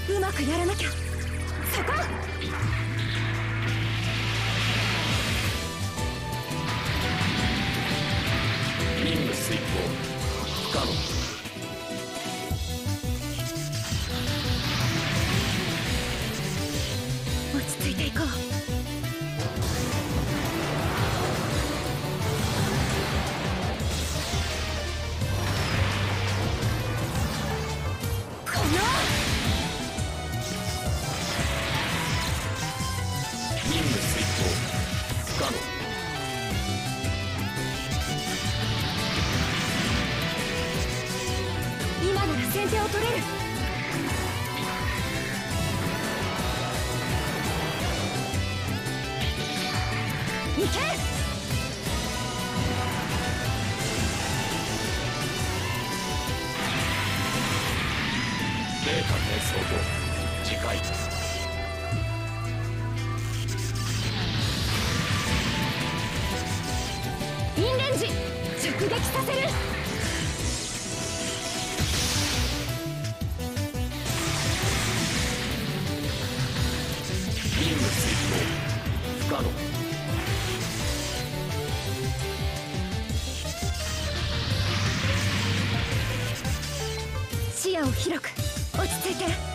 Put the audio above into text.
うまくやらなきゃ。そこ。 任務遂行不可能。 落ち着いていこう。 任務遂行不可能。 今なら先手を取れる。行け。 データ転送後次回。 インレンジ直撃させる。 任務遂行不可能。 視野を広く。落ち着いて。